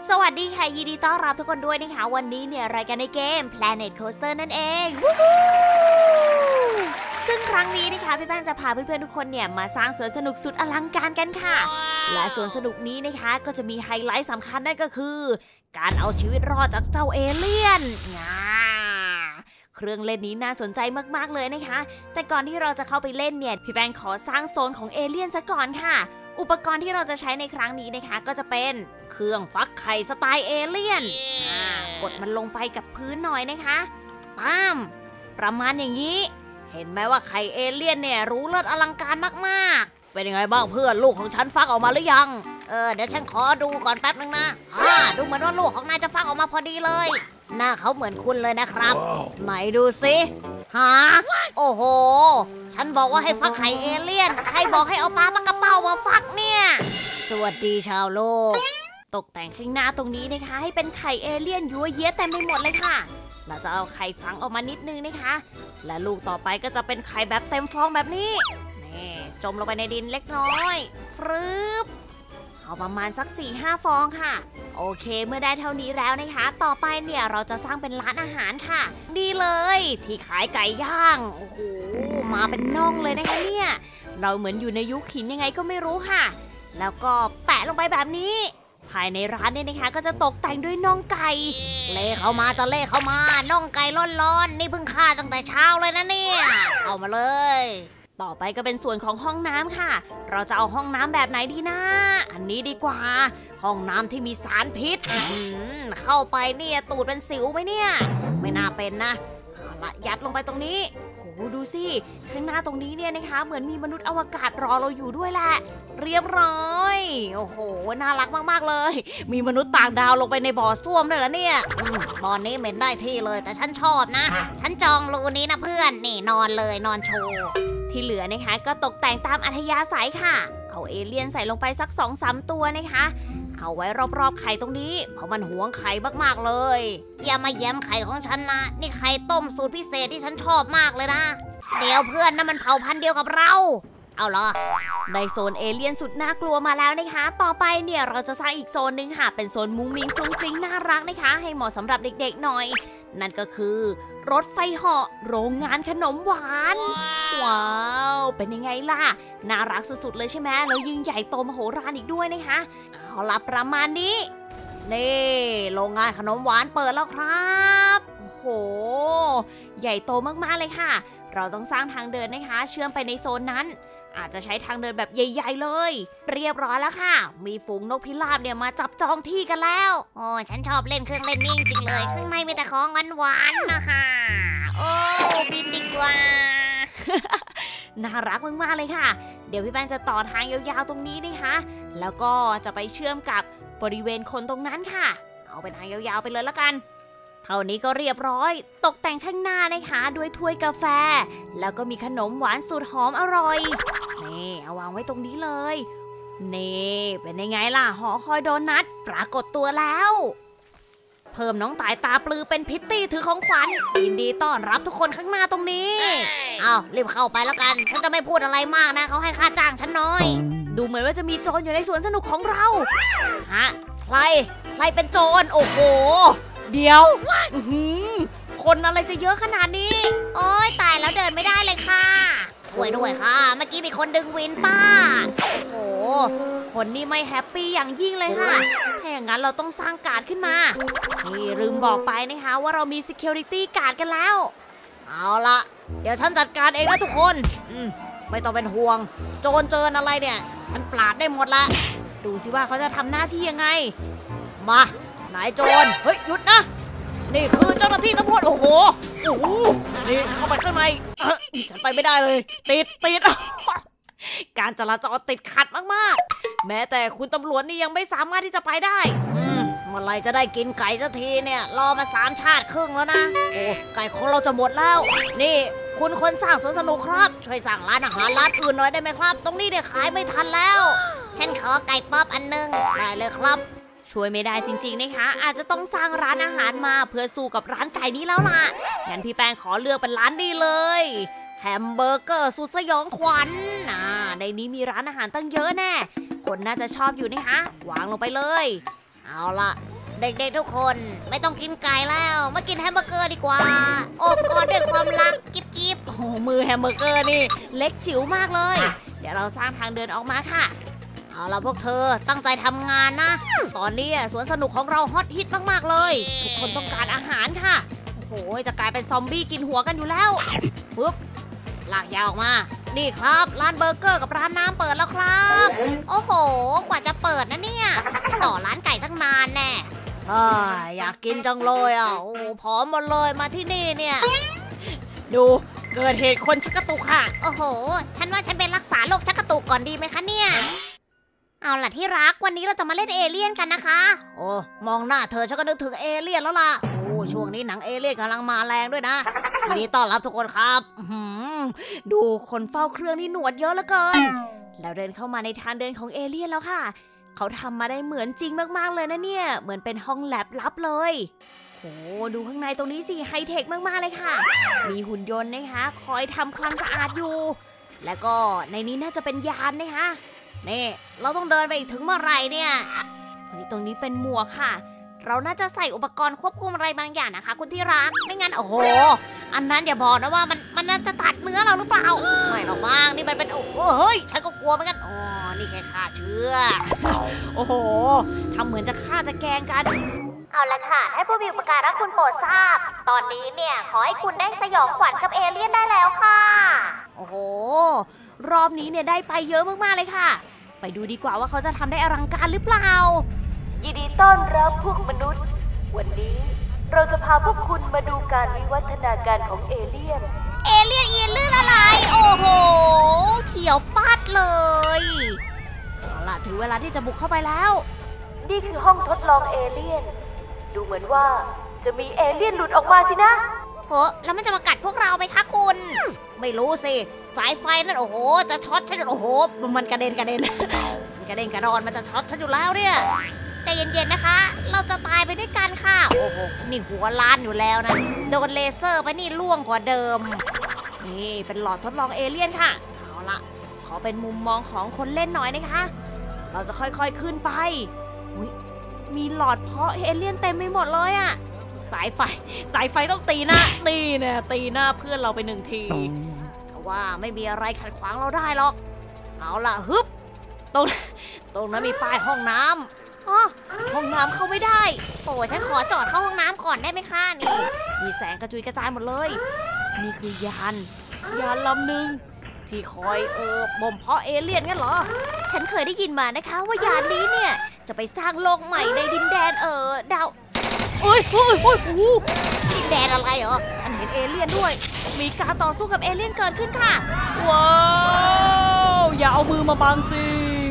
สวัสดีค่ะยินดีต้อนรับทุกคนด้วยนะคะวันนี้เนี่ยรายการในเกม Planet Coaster นั่นเองซึ่งครั้งนี้นะคะพี่แป้งจะพาเพื่อนๆทุกคนเนี่ยมาสร้างสวนสนุกสุดอลังการกันค่ะและสวนสนุกนี้นะคะก็จะมีไฮไลท์สำคัญนั่นก็คือการเอาชีวิตรอดจากเจ้าเอเลี่ยนเครื่องเล่นนี้น่าสนใจมากๆเลยนะคะแต่ก่อนที่เราจะเข้าไปเล่นเนี่ยพี่แป้งขอสร้างโซนของเอเลี่ยนซะก่อนค่ะอุปกรณ์ที่เราจะใช้ในครั้งนี้นะคะก็จะเป็นเครื่องฟักไข่สไตล์เอเลี่ยนกดมันลงไปกับพื้นหน่อยนะคะป้ามประมาณอย่างนี้เห็นไหมว่าไข่เอเลี่ยนเนี่ยรู้เลิศอลังการมากๆเป็นยังไงบ้างเพื่อนลูกของฉันฟักออกมาหรือยังเดี๋ยวฉันขอดูก่อนแป๊บนึงนะดูเหมือนว่าลูกของนายจะฟักออกมาพอดีเลยหน้าเขาเหมือนคุณเลยนะครับ wow. ไหนดูสิโอ้โหฉันบอกว่าให้ฟักไข่เอเลี่ยนใครบอกให้เอาปลากระเป๋ามาฟักเนี่ยสวัสดีชาวโลกตกแต่งข้างหน้าตรงนี้นะคะให้เป็นไข่เอเลี่ยนยั่วเย้เต็มไปหมดเลยค่ะเราจะเอาไข่ฝังออกมานิดนึงนะคะและลูกต่อไปก็จะเป็นไข่แบบเต็มฟองแบบนี้นี่จมลงไปในดินเล็กน้อยฟรึบเอาประมาณสัก 4-5 ฟองค่ะโอเคเมื่อได้เท่านี้แล้วนะคะต่อไปเนี่ยเราจะสร้างเป็นร้านอาหารค่ะดีเลยที่ขายไก่ย่างโอ้โหมาเป็นน่องเลยนะคะเนี่ยเราเหมือนอยู่ในยุคหินยังไงก็ไม่รู้ค่ะแล้วก็แปะลงไปแบบนี้ภายในร้านเนี่ยนะคะก็จะตกแต่งด้วยน่องไก่เล่เข้ามาจะเล่เข้ามาน่องไก่ร้อนๆนี่เพิ่งฆ่าตั้งแต่เช้าเลยนะเนี่ยเอามาเลยต่อไปก็เป็นส่วนของห้องน้ำค่ะเราจะเอาห้องน้ำแบบไหนดีนะอันนี้ดีกว่าห้องน้ำที่มีสารพิษเข้าไปเนี่ยตูดเป็นสิวไหมเนี่ยไม่น่าเป็นนะเอาละยัดลงไปตรงนี้โหดูสิข้างหน้าตรงนี้เนี่ยนะคะเหมือนมีมนุษย์อวกาศรอเราอยู่ด้วยแหละเรียบร้อยโอ้โหน่ารักมากๆเลยมีมนุษย์ต่างดาวลงไปในบ่อส้วมด้วยเหรอเนี่ยบ่อนี้เหม็นได้ที่เลยแต่ฉันชอบนะฉันจองรูนี้นะเพื่อนนี่นอนเลยนอนโชว์ที่เหลือนะคะก็ตกแต่งตามอัธยาศัยค่ะเอาเอเลี่ยนใส่ลงไปสัก 2-3 ตัวนะคะเอาไว้รอบๆไข่ตรงนี้เพราะมันหวงไข่มากๆเลยอย่ามาแย้มไข่ของฉันนะนี่ไข่ต้มสูตรพิเศษที่ฉันชอบมากเลยนะเดี๋ยวเพื่อนนะมันเผ่าพันธุ์เดียวกับเราเอาเหรอในโซนเอเลี่ยนสุดน่ากลัวมาแล้วนะคะต่อไปเนี่ยเราจะสร้างอีกโซนหนึ่งค่ะเป็นโซนมุ้งมิ้งฟรุ้งฟริ้งน่ารักนะคะให้เหมาะสำหรับเด็กๆหน่อยนั่นก็คือรถไฟเหาะโรงงานขนมหวานว้าวเป็นยังไงล่ะน่ารักสุดๆเลยใช่ไหมแล้วยิ่งใหญ่โตมโหฬารอีกด้วยนะคะเอาล่ะประมาณนี้นี่โรงงานขนมหวานเปิดแล้วครับโอ้โหใหญ่โตมากๆเลยค่ะเราต้องสร้างทางเดินนะคะเชื่อมไปในโซนนั้นอาจจะใช้ทางเดินแบบใหญ่ๆเลยเรียบร้อยแล้วค่ะมีฝูงนกพิราบเนี่ยมาจับจองที่กันแล้วโอ้ฉันชอบเล่นเครื่องเล่นนี่จริงเลยข้างในมีแต่ของหวานๆนะคะโอ้บินดีกว่า น่ารักมากๆเลยค่ะเดี๋ยวพี่แป้งจะต่อทางยาวๆตรงนี้นะคะแล้วก็จะไปเชื่อมกับบริเวณคนตรงนั้นค่ะเอาเป็นทางยาวๆไปเลยละกันเท่านี้ก็เรียบร้อยตกแต่งข้างหน้านะคะด้วยถ้วยกาแฟแล้วก็มีขนมหวานสูตรหอมอร่อยนี่เอาวางไว้ตรงนี้เลยนี่เป็นยังไงล่ะหอคอยโดนัทปรากฏตัวแล้วเพิ่มน้องตายตาปลือเป็นพิตตี้ถือของขวัญยินดีต้อนรับทุกคนข้างหน้าตรงนี้เอารีบเข้าไปแล้วกันฉันจะไม่พูดอะไรมากนะเขาให้ค่าจ้างฉันน้อยดูเหมือนว่าจะมีโจรอยู่ในสวนสนุกของเราฮะใครเป็นโจรโอ้โหเดี๋ยวคนอะไรจะเยอะขนาดนี้โอ๊ยตายแล้วเดินไม่ได้เลยค่ะด้วยค่ะเมื่อกี้มีคนดึงวินป้าโอ้คนนี้ไม่แฮปปี้อย่างยิ่งเลยค่ะถ้าอย่างนั้นเราต้องสร้างการ์ดขึ้นมานี่ลืมบอกไปนะคะว่าเรามี security การ์ดกันแล้วเอาละเดี๋ยวฉันจัดการเองนะทุกคนไม่ต้องเป็นห่วงโจรเจออะไรเนี่ยฉันปราบได้หมดละดูสิว่าเขาจะทำหน้าที่ยังไงมานายโจรเฮ้ยหยุดนะนี่คือเจ้าหน้าที่ตำรวจโอ้โหนี่เข้าไปข้างในฉันไปไม่ได้เลยติด การจราจรติดขัดมากๆแม้แต่คุณตำรวจนี่ยังไม่สามารถที่จะไปได้เมื่อไรจะได้กินไก่สักทีเนี่ยรอมา3 ชาติครึ่งแล้วนะโอ้ไก่ของเราจะหมดแล้วนี่คุณคนสร้างสวนสนุกครับช่วยสั่งร้านอาหารร้านอื่นหน่อยได้ไหมครับตรงนี้เนี่ยขายไม่ทันแล้วฉันขอไก่ป๊อปอันนึงได้เลยครับช่วยไม่ได้จริงๆนะคะอาจจะต้องสร้างร้านอาหารมาเพื่อสู้กับร้านไก่นี้แล้วล่ะงั้นพี่แป้งขอเลือกเป็นร้านนี้เลยแฮมเบอร์เกอร์สุดสยองขวัญในนี้มีร้านอาหารตั้งเยอะแน่คนน่าจะชอบอยู่นะคะวางลงไปเลยเอาล่ะเด็กๆทุกคนไม่ต้องกินไก่แล้วมากินแฮมเบอร์เกอร์ดีกว่าโอบกอดด้วยความรักกิ๊บโอ้โหมือแฮมเบอร์เกอร์นี่เล็กจิ๋วมากเลยเดี๋ยวเราสร้างทางเดินออกมาค่ะเอาล่ะพวกเธอตั้งใจทำงานนะตอนนี้สวนสนุกของเราฮอตฮิตมากๆเลยทุกคนต้องการอาหารค่ะโอ้โหจะกลายเป็นซอมบี้กินหัวกันอยู่แล้วปึ๊บลากยาวออกมานี่ครับร้านเบอร์เกอร์กับร้านน้ำเปิดแล้วครับโอ้โหกว่าจะเปิดนะเนี่ยต่อร้านไก่ตั้งนานแน่อยากกินจังเลยอ่ะโอ้ผอมหมดเลยมาที่นี่เนี่ยดูเกิดเหตุคนชักกระตุกค่ะโอ้โหฉันว่าฉันเป็นรักษาโรคชักกระตุกก่อนดีไหมคะเนี่ยเอาล่ะที่รักวันนี้เราจะมาเล่นเอเลี่ยนกันนะคะโอ้มองหน้าเธอฉันก็นึกถึงเอเลี่ยนแล้วล่ะโอ้ช่วงนี้หนังเอเลี่ยนกำลังมาแรงด้วยนะวันนี้ต้อนรับทุกคนครับดูคนเฝ้าเครื่องนี่หนวดเยอะเหลือเกินแล้วเดินเข้ามาในทางเดินของเอเลี่ยนแล้วค่ะเขาทำมาได้เหมือนจริงมากๆเลยนะเนี่ยเหมือนเป็นห้องแลบลับเลยโอ้ดูข้างในตรงนี้สิไฮเทคมากๆเลยค่ะมีหุ่นยนต์นะคะคอยทำความสะอาดอยู่แล้วก็ในนี้น่าจะเป็นยานนะคะนี่เราต้องเดินไปอีกถึงเมื่อไหร่เนี่ยเฮ้ยตรงนี้เป็นหมวกค่ะเราน่าจะใส่อุปกรณ์ควบคุมอะไรบางอย่างนะคะคุณที่รักไม่งั้นโอ้โหอันนั้นอย่าบอกนะว่ามันน่าจะตัดเนื้อเราหรือเปล่าไม่หรอกมั้งนี่มันเป็นโอ้เฮ้ยฉันก็กลัวเหมือนกันอ๋อนี่แค่ฆ่าเชื้อโอ้โหทำเหมือนจะฆ่าจะแกล้งกันเอาละค่ะให้ผู้มีอุปการะคุณโปรดทราบตอนนี้เนี่ยขอให้คุณได้สยองขวัญกับเอเลี่ยนได้แล้วค่ะโอ้โหรอบนี้เนี่ยได้ไปเยอะมากๆเลยค่ะไปดูดีกว่าว่าเขาจะทำได้อลังการหรือเปล่ายินดีต้อนรับพวกมนุษย์วันนี้เราจะพาพวกคุณมาดูการวิวัฒนาการของเอเลี่ยนลื่นอะไรโอ้โหเขียวปัดเลยเอาล่ะถึงเวลาที่จะบุกเข้าไปแล้วนี่คือห้องทดลองเอเลี่ยนดูเหมือนว่าจะมีเอเลี่ยนหลุดออกมาสินะโหแล้วมันจะมากัดพวกเราไหมคะคุณไม่รู้สิสายไฟนั่นโอ้โหจะช็อตฉันโอ้โหมันกระเด็น มันกระเด็นกระดอนมันจะช็อตฉันอยู่แล้วเนี่ยใจเย็นๆนะคะเราจะตายไปด้วยกันค่ะโอ้โหนี่หัวล้านอยู่แล้วนะโดนเลเซอร์ไปนี่ล่วงกว่าเดิมนี่เป็นหลอดทดลองเอเลี่ยนค่ะเอาละขอเป็นมุมมองของคนเล่นหน่อยนะคะเราจะค่อยๆขึ้นไปมีหลอดเพาะเอเลี่ยนเต็มไปหมดเลยอะสายไฟต้องตีหน้านี่เนี่ยตีหน้าเพื่อนเราไปหนึ่งทีแต่ว่าไม่มีอะไรขัดขวางเราได้หรอกเอาล่ะฮึบตรงนั้นมีป้ายห้องน้ำห้องน้ำเข้าไม่ได้โอ้ฉันขอจอดเข้าห้องน้ำก่อนได้ไหมคะนี่มีแสงกระจุยกระจายหมดเลยนี่คือยานลำหนึ่งที่คอยบ่มเพาะเอเลี่ยนงั้นเหรอฉันเคยได้ยินมานะคะว่ายานนี้เนี่ยจะไปสร้างโลกใหม่ในดินแดนดาวโอ้ยดินแดนอะไรเหรอฉันเห็นเอเลี่ยนด้วยมีการต่อสู้กับเอเลี่ยนเกิดขึ้นค่ะว้าวอย่าเอามือมาบังสิ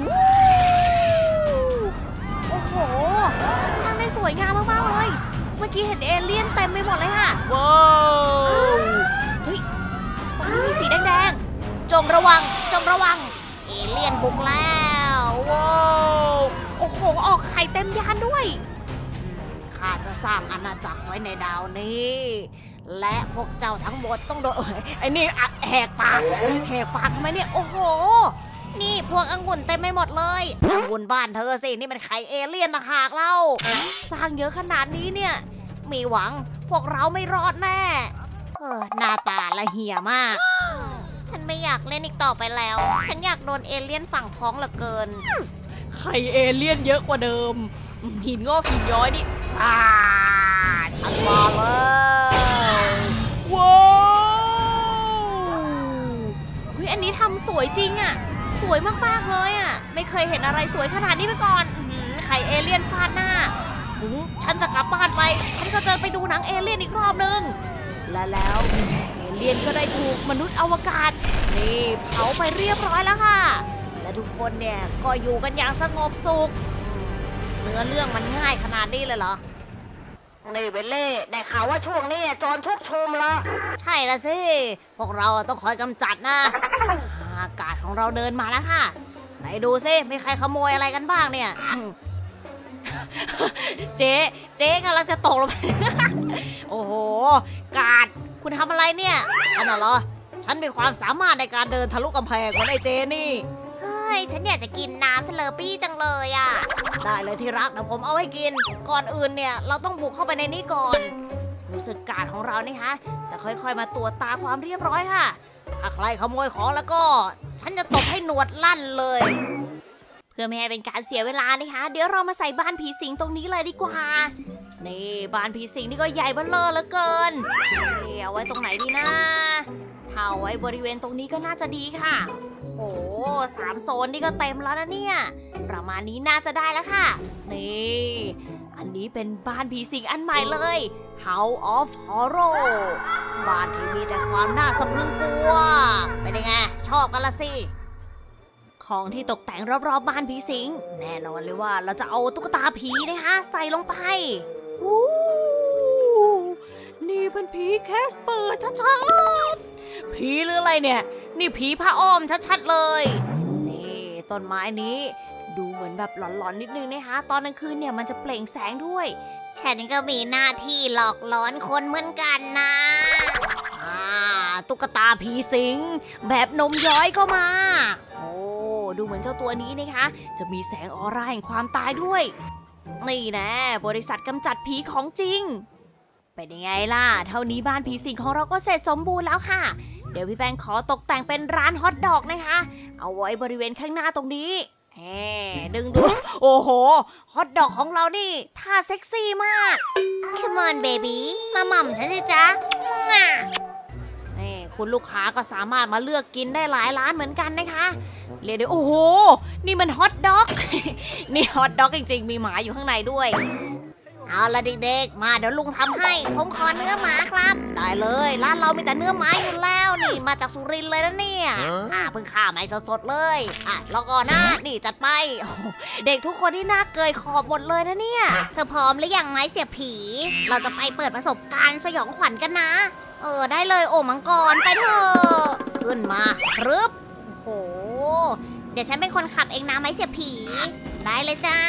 โอ้โหสร้างได้สวยงามมากๆเลยเมื่อกี้เห็นเอเลี่ยนเต็มไปหมดเลยค่ะว้าวเฮ้ยตรงนี้มีสีแดงๆจงระวังเอเลี่ยนบุกแล้วว้าวโอ้โหออกไข่เต็มยานด้วยข้าจะสร้างอาณาจักรไว้ในดาวนี้และพวกเจ้าทั้งหมดต้องโดนไอ้นี่แหกปากทำไมเนี่ยโอ้โหนี่พวกองุ่นเต็มไปหมดเลยองุ่นบ้านเธอสินี่มันไข่เอเลี่ยนนะหากเล่าสร้างเยอะขนาดนี้เนี่ยมีหวังพวกเราไม่รอดแน่หน้าตาละเหี่ยมากฉันไม่อยากเล่นอีกต่อไปแล้วฉันอยากโดนเอเลี่ยนฝังท้องเหลือเกินไข่เอเลี่ยนเยอะกว่าเดิมหินงอกหินย้อยนี่ฉันมาแล้วว้าวเฮ้ยอันนี้ทำสวยจริงอ่ะสวยมากๆเลยอ่ะไม่เคยเห็นอะไรสวยขนาดนี้มาก่อนไข่เอเลี่ยนฟาดหน้าถึงฉันจะกลับบ้านไปฉันก็จะไปดูหนังเอเลี่ยนอีกรอบนึงแล้วเอเลี่ยนก็ได้ถูกมนุษย์อวกาศนี่เผาไปเรียบร้อยแล้วค่ะและทุกคนเนี่ยก็อยู่กันอย่างสงบสุขเนื้อเรื่องมันง่ายขนาดนี้เลยเหรอนี่เบลเล่ได้ข่าวว่าช่วงนี้โจรชุกชุมละใช่ละสิพวกเราต้องคอยกำจัดนะอากาศของเราเดินมาแล้วค่ะไหนดูสิมีใครขโมยอะไรกันบ้างเนี่ยเจ๊กำลังจะตกลงไปโอ้โหกาดคุณทำอะไรเนี่ยฉันเหรอฉันมีความสามารถในการเดินทะลุกำแพงเหมือนไอ้เจนี่เฮ้ยฉันอยากจะกินน้ำสเลอร์ปี้จังเลยอ่ะได้เลยที่รักเดี๋ยวผมเอาให้กินก่อนอื่นเนี่ยเราต้องบุกเข้าไปในนี้ก่อนรู้สึกการของเรานี่คะจะค่อยๆมาตรวจตาความเรียบร้อยค่ะถ้าใครขโมยของแล้วก็ฉันจะตบให้หนวดลั่นเลยเพื่อไม่ให้เป็นการเสียเวลานะคะเดี๋ยวเรามาใส่บ้านผีสิงตรงนี้เลยดีกว่านี่บ้านผีสิงนี่ก็ใหญ่เบ้อเร่อเหลือเกินนี่เอาไว้ตรงไหนดีนะถ้าเอาไว้บริเวณตรงนี้ก็น่าจะดีค่ะโอ้3 โซนนี่ก็เต็มแล้วนะเนี่ยประมาณนี้น่าจะได้แล้วค่ะนี่อันนี้เป็นบ้านผีสิงอันใหม่เลย House of Horror บ้านที่มีแต่ความน่าสะพรึงกลัวเป็นยังไงชอบกันละสิของที่ตกแต่งรอบๆบ้านผีสิงแน่นอนเลยว่าเราจะเอาตุ๊กตาผีนะคะใส่ลงไปนี่เป็นผีแคสเปอร์ชัดๆผีหรืออะไรเนี่ยนี่ผีผ้าอ้อมชัดๆเลยนี่ต้นไม้นี้ดูเหมือนแบบหลอนๆนิดนึงนะคะตอนกลางคืนเนี่ยมันจะเปล่งแสงด้วยฉันก็มีหน้าที่หลอกหลอนคนเหมือนกันนะตุ๊กตาผีสิงแบบนมย้อยก็มาโอ้ดูเหมือนเจ้าตัวนี้นะคะจะมีแสงออร่าแห่งความตายด้วยนี่นะบริษัทกำจัดผีของจริงเป็นยังไงล่ะเท่านี้บ้านผีสิงของเราก็เสร็จสมบูรณ์แล้วค่ะเดี๋ยวพี่แป้งขอตกแต่งเป็นร้านฮอทดอกนะคะเอาไว้บริเวณข้างหน้าตรงนี้ดึงดูโอ้โหฮอทดอกของเรานี่ท่าเซ็กซี่มาก Come on baby มาหม่ำฉันสิจ๊ะนี่คุณลูกค้าก็สามารถมาเลือกกินได้หลายร้านเหมือนกันนะคะเรียกได้โอ้โหนี่มันฮอทดอก นี่ฮอทดอกจริงๆมีหมาอยู่ข้างในด้วยเอาละเด็กๆมาเดี๋ยวลุงทำให้ผมขอเนื้อหมาครับได้เลยร้านเรามีแต่เนื้อหมาอยู่แล้วนี่มาจากสุรินทร์เลยนะเนี่ยเพิ่งฆ่าใหม่สดๆเลยแล้วก็นะนี่จัดไปเด็กทุกคนที่หน้าเกยขอบหมดเลยนะเนี่ยเธอพร้อมหรือยังไม้เสียบผีเราจะไปเปิดประสบการณ์สยองขวัญกันนะได้เลยโอ่งมังกรไปเถอะขึ้นมารึบโอ้โหเดี๋ยวฉันเป็นคนขับเองนะไม้เสียบผีได้เลยจ้า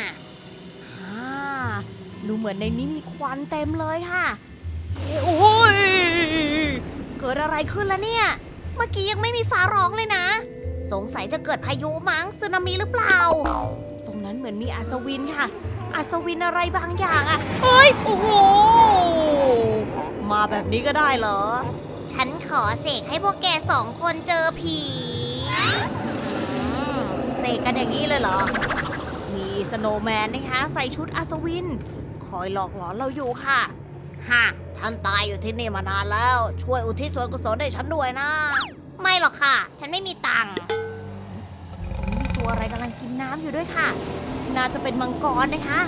ดูเหมือนในนี้มีควันเต็มเลยค่ะโอ้ยเกิดอะไรขึ้นแล้วเนี่ยเมื่อกี้ยังไม่มีฟ้าร้องเลยนะสงสัยจะเกิดพายุมั้งสึนามิหรือเปล่าตรงนั้นเหมือนมีอัศวินค่ะอัศวินอะไรบางอย่างเฮ้ยโอ้โหมาแบบนี้ก็ได้เหรอฉันขอเสกให้พวกแก2 คนเจอผีเสกกันอย่างนี้เลยเหรอมีสโนว์แมนนะคะใส่ชุดอัศวินคอยหลอกหลอนเราอยู่ค่ะฉันตายอยู่ที่นี่มานานแล้วช่วยอุทิศส่วนกุศลให้ฉันด้วยนะไม่หรอกค่ะฉันไม่มีตังค์ตรงนี้มีตัวอะไรกำลังกินน้ำอยู่ด้วยค่ะน่าจะเป็นมังกรนะคะ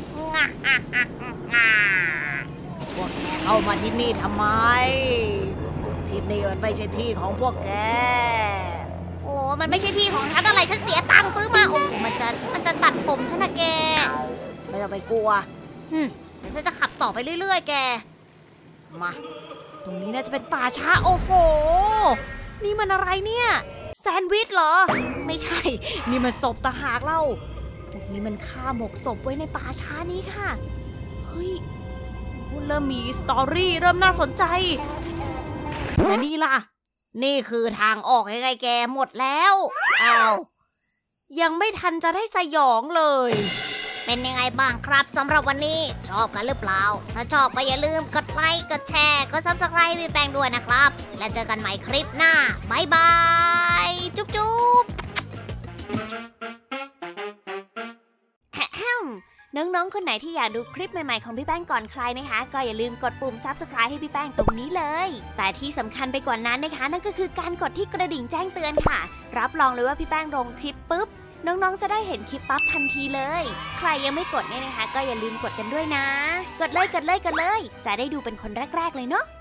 พวกแกเข้ามาที่นี่ทำไมที่นี่มันไม่ใช่ที่ของพวกแกโอ้มันไม่ใช่ที่ของฉันอะไรฉันเสียตังค์ซื้อมาโอ้มันจะตัดผมฉันนะแกไม่ต้องไปกลัวเดี๋ยวฉันจะขับต่อไปเรื่อยๆแกมาตรงนี้น่าจะเป็นป่าช้าโอ้โหนี่มันอะไรเนี่ยแซนด์วิชเหรอไม่ใช่นี่มันศพตะหากเล่าพวกนี้มันฆ่าหมกศพไว้ในป่าช้านี้ค่ะเฮ้ยเริ่มมีสตอรี่เริ่มน่าสนใจและนี่ล่ะนี่คือทางออกยังไงแกหมดแล้วอ้าวยังไม่ทันจะได้สยองเลยเป็นยังไงบ้างครับสำหรับวันนี้ชอบกันหรือเปล่าถ้าชอบก็อย่าลืมกดไลค์กดแชร์กด Subscribe ให้พี่แป้งด้วยนะครับและเจอกันใหม่คลิปหน้าบ๊ายบายจุ๊บจุ๊บน้องๆคนไหนที่อยากดูคลิปใหม่ๆของพี่แป้งก่อนใครนะคะก็อย่าลืมกดปุ่ม Subscribe ให้พี่แป้งตรงนี้เลยแต่ที่สำคัญไปกว่านั้นนะคะนั่นก็คือการกดที่กระดิ่งแจ้งเตือนค่ะรับรองเลยว่าพี่แป้งลงคลิปปุ๊บน้องๆจะได้เห็นคลิปปั๊บทันทีเลยใครยังไม่กดเนี่ยนะคะก็อย่าลืมกดกันด้วยนะกดเลยจะได้ดูเป็นคนแรกๆเลยเนาะ